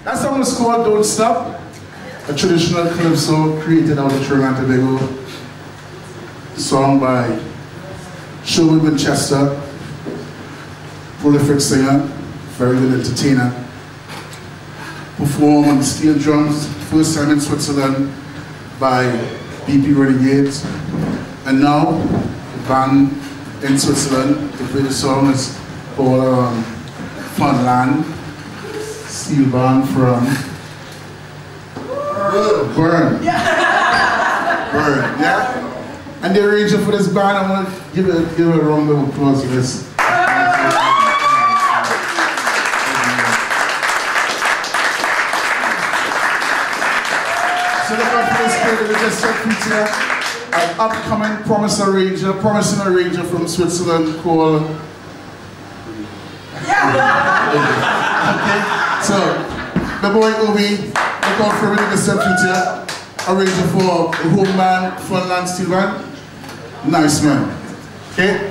That song is called Don't Stop, a traditional calypso created out of Trinidad and Tobago. Song by Sherwood Winchester, prolific singer, very good entertainer. Performed on steel drums, first time in Switzerland by BP Renegades. And now, the band in Switzerland, they play the song is called Funland. Steel band from Burn. Yeah. Burn, yeah? And the arranger for this band, I want to give a round of applause for this. So look out for this kid, we just said feature an upcoming promising arranger from Switzerland called okay. So, the boy Obi, look out for really good feature, arranger for the home band, Funland Steel Band. Nice man. Okay?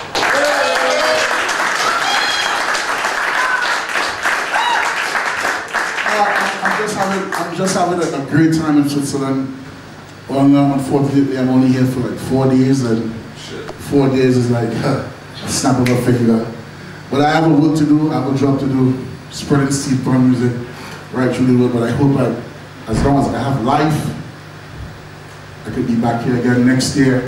I'm just having a great time in Switzerland. Well, unfortunately, I'm only here for like 4 days, and 4 days is like a snap of a finger. But I have a work to do, I have a job to do, spreading steel pan music right through the world. But I hope as long as I have life, I could be back here again next year.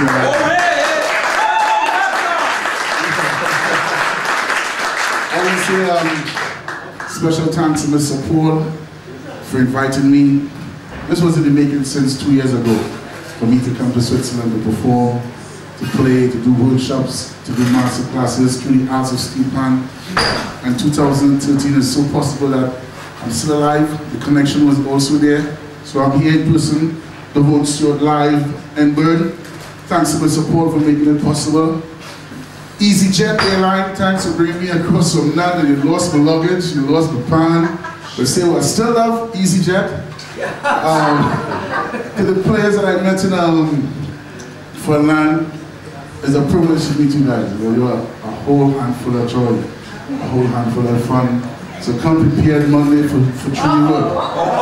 I want to say special thanks to Mr. Paul for inviting me. This was in the making since 2 years ago for me to come to Switzerland to perform, to play, to do workshops, to do master classes through the arts of steel pan. And 2013 is so possible that I'm still alive. The connection was also there. So I'm here in person, the Vaughan Stewart live in Bern. Thanks for the support for making it possible. EasyJet Airline, thanks for bringing me across from London. You lost my luggage, you lost my pan. But still, I still love EasyJet. To the players that I met in Funland, it's a privilege to meet you guys. You are a whole handful of joy, a whole handful of fun. So come prepared Monday for training work.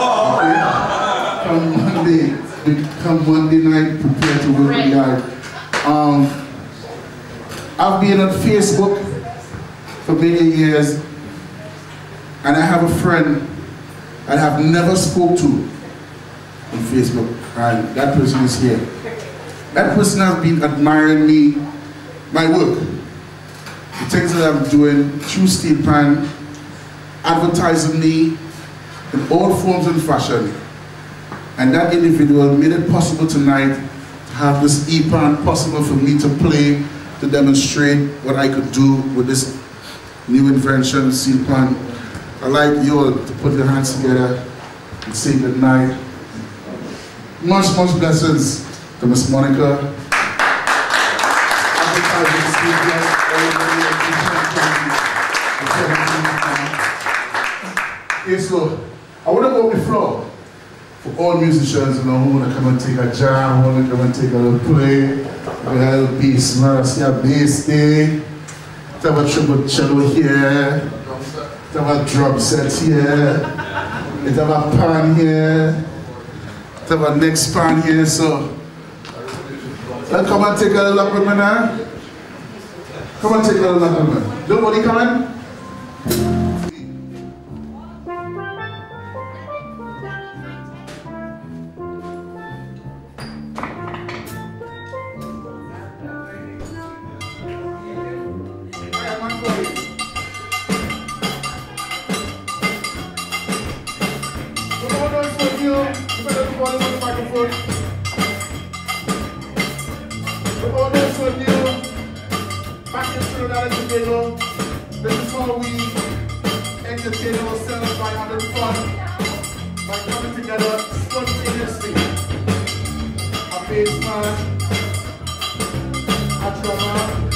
Okay? Come Monday night, prepare to work with the guys. I've been on Facebook for many years, and I have a friend I have never spoke to on Facebook, and that person is here. That person has been admiring me, my work, the things that I'm doing through steel pan, advertising me in all forms and fashion. And that individual made it possible tonight to have this E-pan possible for me to play, to demonstrate what I could do with this new invention, steel pan. I'd like you all to put your hands together and say good night. Much blessings to Miss Monica. Okay, so I want to go on the floor for all musicians, you know, who want to come and take a jam, who want to come and take a little play. We have a little bass, man. I see a bass there. Have a triple cello here. Have a drum set here. Have a pan here. Have a next pan here. So let's come and take a little look with me now. Come and take a little look with me. Nobody coming? This is how we entertain ourselves by having fun, by coming together spontaneously. A bass man, a drummer,